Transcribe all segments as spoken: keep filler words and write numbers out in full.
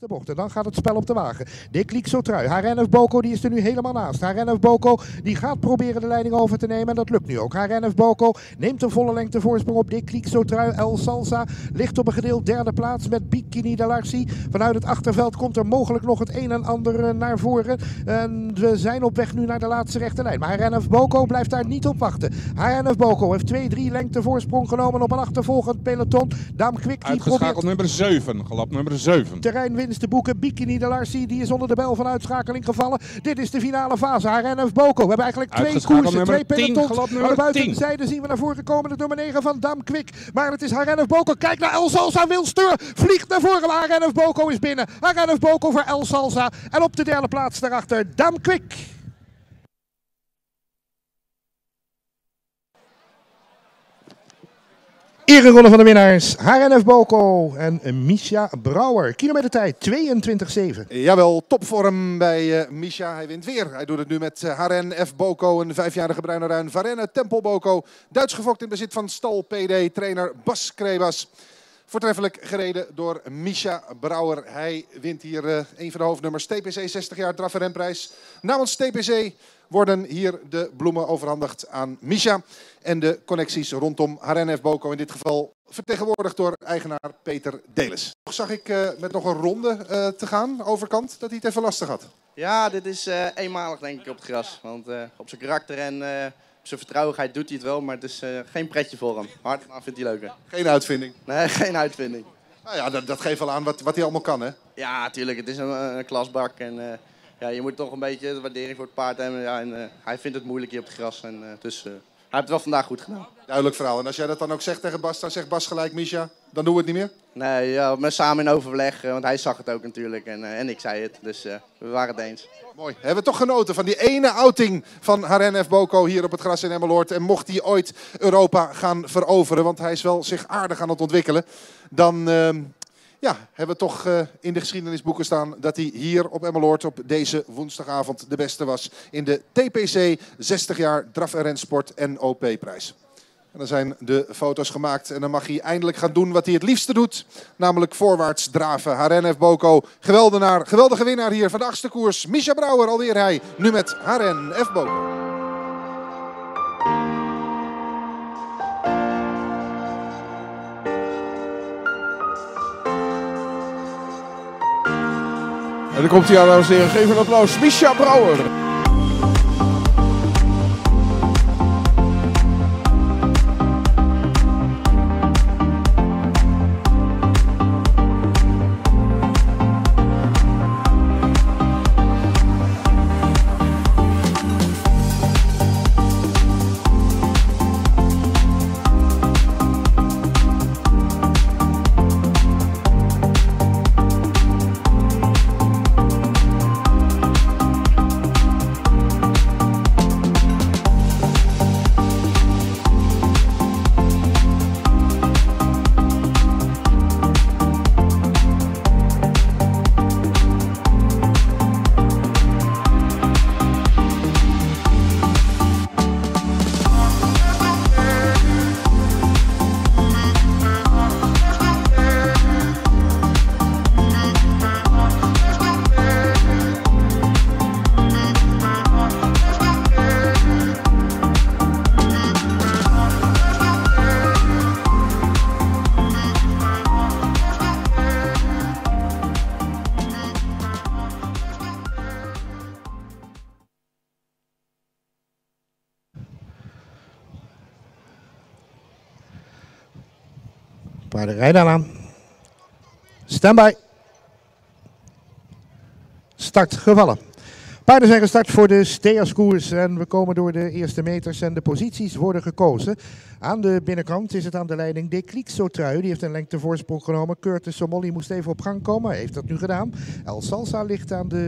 laatste bocht. En dan gaat het spel op de wagen. Dick Lieksotrui. H R N F Boko die is er nu helemaal naast. H R N F Boko die gaat proberen de leiding over te nemen. En dat lukt nu ook. H R N F Boko neemt een volle lengte voorsprong op Dick Lieksotrui. El Salsa ligt op een gedeeld derde plaats met Bikini de Larcy. Vanuit het achterveld komt er mogelijk nog het een en ander naar voren. En we zijn op weg nu naar de laatste rechte lijn. Maar H R N F Boko blijft daar niet op wachten. H R N F Boko heeft twee drie lengte voorsprong genomen op een achtervolgend peloton. Dame Quick die Uitgeschakeld probeert nummer zeven, galop nummer zeven. terreinwinst te boeken. Bikini de Larcy die is onder de bel van uitschakeling gevallen. Dit is de finale fase. H R N F Boko. We hebben eigenlijk twee koersen, twee pelotons. Aan de buitenzijde zien we naar voren komen de nummer negen van Dame Quick. Maar het is H R N F Boko. Kijk naar El Salsa. Wil Steur. Vliegt naar voren. Maar H R N F Boko is binnen. H R N F Boko voor El Salsa. En op de derde plaats daarachter Dame Quick. Ereronde van de winnaars, H R N F Boko en Misha Brouwer. Kilometertijd tweeëntwintig zeven. Jawel, topvorm bij uh, Misha. Hij wint weer. Hij doet het nu met uh, H R N F Boko, een vijfjarige bruine ruin. Varenne Tempel Boko, Duits gefokt in bezit van stal P D. Trainer Bas Krebas. Voortreffelijk gereden door Misha Brouwer. Hij wint hier uh, een van de hoofdnummers. T P C zestig jaar draf- en renprijs. Namens T P C worden hier de bloemen overhandigd aan Misha. En de connecties rondom H R N F Boko in dit geval vertegenwoordigd door eigenaar Peter Delis. Zag ik uh, met nog een ronde uh, te gaan, overkant, dat hij het even lastig had. Ja, dit is uh, eenmalig denk ik op het gras. Want uh, op zijn karakter en uh, op zijn vertrouwenheid doet hij het wel, maar het is uh, geen pretje voor hem. Hard gedaan vindt hij leuker. Geen uitvinding? Nee, geen uitvinding. Nou ja, dat, dat geeft wel aan wat, wat hij allemaal kan, hè? Ja, natuurlijk. Het is een, een klasbak en uh, ja, je moet toch een beetje de waardering voor het paard hebben. Ja, en, uh, hij vindt het moeilijk hier op het gras, en, uh, dus uh, hij heeft het wel vandaag goed gedaan. Duidelijk verhaal. En als jij dat dan ook zegt tegen Bas, dan zegt Bas gelijk, Misha, dan doen we het niet meer? Nee, ja, we samen in overleg, uh, want hij zag het ook natuurlijk en, uh, en ik zei het. Dus uh, we waren het eens. Mooi. Hebben we toch genoten van die ene outing van H R N F Boko hier op het gras in Emmeloord. En mocht hij ooit Europa gaan veroveren, want hij is wel zich aardig aan het ontwikkelen, dan uh, ja, hebben we toch uh, in de geschiedenisboeken staan dat hij hier op Emmeloord op deze woensdagavond de beste was in de T P C zestig jaar draf- en rensport N O P-prijs. En dan zijn de foto's gemaakt en dan mag hij eindelijk gaan doen wat hij het liefste doet. Namelijk voorwaarts draven. H R N F Boko, geweldenaar, geweldige winnaar hier van de achtste koers. Misha Brouwer alweer hij, nu met H R N F Boko. En dan komt hij aan, dames en heren. Geef een applaus. Misha Brouwer. Paarden rijden aan. Standby. Start gevallen. Paarden zijn gestart voor de Steas-koers en we komen door de eerste meters en de posities worden gekozen. Aan de binnenkant is het aan de leiding Dick Lieksotrui. Die heeft een lengte voorsprong genomen. Curtis Somolli moest even op gang komen. Hij heeft dat nu gedaan. El Salsa ligt aan de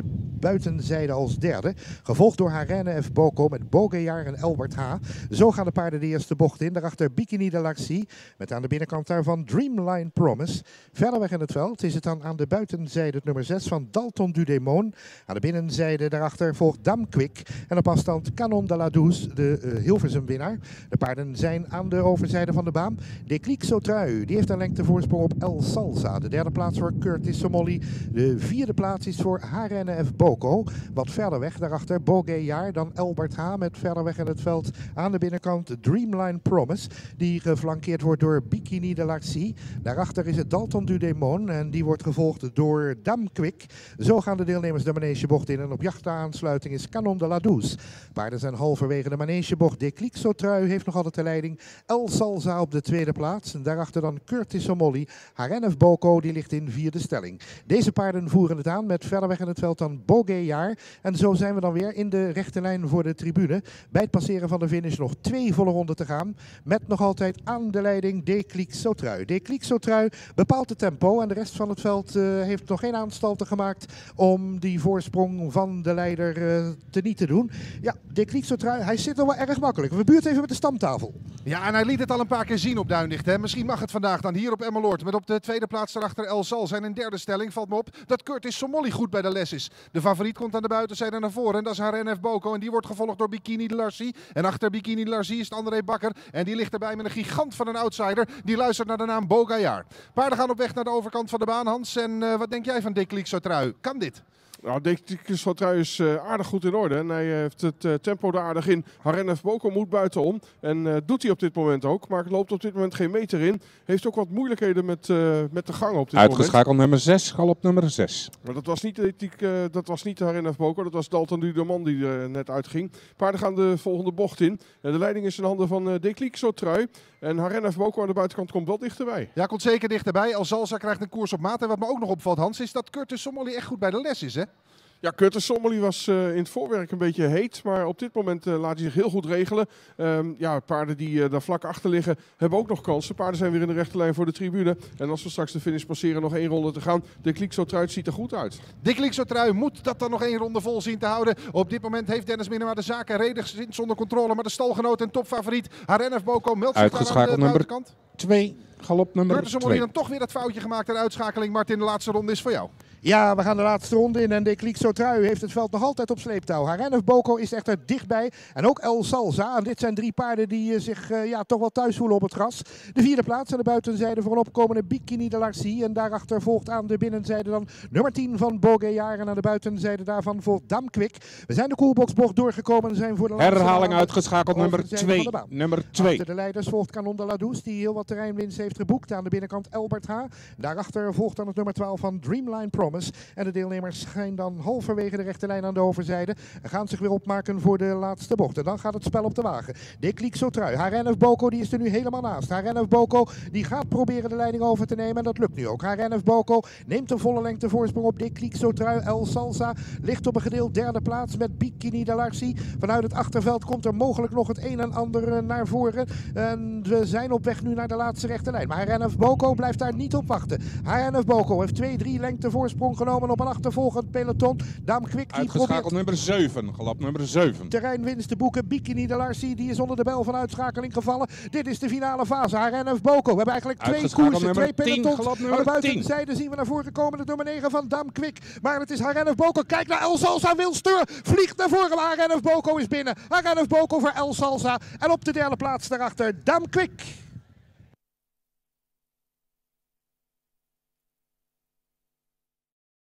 buitenzijde als derde. Gevolgd door Harenne F. Boko met Bogejaar en Elbert H. Zo gaan de paarden de eerste bocht in. Daarachter Bikini de Larcy met aan de binnenkant daarvan Dreamline Promise. Verder weg in het veld is het dan aan de buitenzijde het nummer zes van Dalton du Demon. Aan de binnenzijde daarachter volgt Dam Quick. En op afstand Canon de la Douce, de uh, Hilversum winnaar. De paarden zijn aan de overzijde van de baan. Declic Sautrui, die heeft een lengtevoorsprong op El Salsa. De derde plaats voor Curtis Somolli. De vierde plaats is voor Harenne F. Boko. Wat verder weg, daarachter Bogejaar, dan Elbert H. met verder weg in het veld aan de binnenkant Dreamline Promise. Die geflankeerd wordt door Bikini de Larcy. Daarachter is het Dalton du Demon en die wordt gevolgd door Dam Quick. Zo gaan de deelnemers de manegebocht in en op jachtaansluiting is Canon de la Douce. Paarden zijn halverwege de manegebocht. Declic Sautrui heeft nog altijd de leiding. El Salsa op de tweede plaats. En daarachter dan Curtis Somolli. Harenne F. Boko die ligt in vierde stelling. Deze paarden voeren het aan met verder weg in het veld dan Bogejaar. En zo zijn we dan weer in de rechte lijn voor de tribune. Bij het passeren van de finish nog twee volle ronden te gaan. Met nog altijd aan de leiding Declic Sautrui. Declic Sautrui bepaalt het tempo en de rest van het veld uh, heeft nog geen aanstalten gemaakt om die voorsprong van de leider uh, te niet te doen. Ja, Declic Sautrui, hij zit al wel erg makkelijk. We buurt even met de stamtafel. Ja, en hij liet het al een paar keer zien op Duinlicht. Hè. Misschien mag het vandaag dan hier op Emmeloord. Met op de tweede plaats daarachter El Sal. Zijn in derde stelling valt me op dat Curtis Somolli goed bij de les is. De favoriet komt aan de buitenzijde naar voren. En dat is Harenne F. Boko. En die wordt gevolgd door Bikini de Larcy. En achter Bikini de Larcy is het André Bakker. En die ligt erbij met een gigant van een outsider. Die luistert naar de naam Bogejaar. Paarden gaan op weg naar de overkant van de baan, Hans. En uh, wat denk jij van Declic Sautrui? Kan dit? Nou, Declic Sautrui is uh, aardig goed in orde en hij uh, heeft het uh, tempo er aardig in. Harenne F. Boko moet buitenom en uh, doet hij op dit moment ook, maar loopt op dit moment geen meter in. Heeft ook wat moeilijkheden met, uh, met de gang op dit Uitgeschakeld moment. nummer zes, galop nummer zes. Maar dat was niet, uh, dat was niet de Harenne F. Boko, dat was Dalton du Demon die er uh, net uitging. Paarden gaan de volgende bocht in. Uh, de leiding is in handen van uh, Declic Sautrui. En Harenne F. Boko aan de buitenkant komt wel dichterbij. Ja, komt zeker dichterbij. El Salsa krijgt een koers op maat. En wat me ook nog opvalt, Hans, is dat Curtis Somolli echt goed bij de les is, hè? Ja, Curtis Somolli was uh, in het voorwerk een beetje heet, maar op dit moment uh, laat hij zich heel goed regelen. Um, ja, paarden die uh, daar vlak achter liggen hebben ook nog kansen. Paarden zijn weer in de rechte lijn voor de tribune. En als we straks de finish passeren, nog één ronde te gaan. Declic Sautrui ziet er goed uit. Declic Sautrui moet dat dan nog één ronde vol zien te houden. Op dit moment heeft Dennis Minema de zaken redelijk zonder controle. Maar de stalgenoot en topfavoriet Harenne F. Boko meldt zich daar aan de buitenkant. twee, galop nummer Curtis Somolli twee. dan toch weer dat foutje gemaakt in de uitschakeling. Martin, de laatste ronde is voor jou. Ja, we gaan de laatste ronde in en Declic Sautrui heeft het veld nog altijd op sleeptouw. Harenne F. Boko is echter dichtbij en ook El Salsa. En dit zijn drie paarden die uh, zich uh, ja, toch wel thuis voelen op het gras. De vierde plaats aan de buitenzijde voor een opkomende Bikini de Larcy. En daarachter volgt aan de binnenzijde dan nummer tien van Bogejaar. En aan de buitenzijde daarvan volgt Dam Quick. We zijn de koelboxbocht doorgekomen en zijn voor de laatste Herhaling uitgeschakeld nummer twee. Nummer twee. Achter de leiders volgt Canon de la Douce die heel wat terreinwinst heeft geboekt. Aan de binnenkant Elbert H. Daarachter volgt dan het nummer twaalf van Dreamline Promise. En de deelnemers zijn dan halverwege de rechte lijn aan de overzijde. En gaan zich weer opmaken voor de laatste bocht. En dan gaat het spel op de wagen. Declic Sautrui. Harenne F. Boko die is er nu helemaal naast. Harenne F. Boko die gaat proberen de leiding over te nemen. En dat lukt nu ook. Harenne F. Boko neemt een volle lengte voorsprong op Declic Sautrui. El Salsa ligt op een gedeeld derde plaats met Bikini de Larcy. Vanuit het achterveld komt er mogelijk nog het een en ander naar voren. En we zijn op weg nu naar de laatste rechte lijn. Maar Harenne F. Boko blijft daar niet op wachten. Harenne F. Boko heeft twee, drie lengte voorsprong genomen op een achtervolgend peloton. Dam Quick die Uitgeschakeld probeert nummer zeven, galop nummer zeven. terreinwinst te boeken. Bikini de Larcy die is onder de bel van uitschakeling gevallen. Dit is de finale fase. Harenne F. Boko. We hebben eigenlijk twee koersen, twee pelotons. Aan de buitenzijde zien we naar voren komen de nummer negen van Dam Quick. Maar het is Harenne F. Boko. Kijk naar El Salsa. Wil Steur. Vliegt naar voren. Maar Harenne F. Boko is binnen. Harenne F. Boko voor El Salsa. En op de derde plaats daarachter Dam Quick.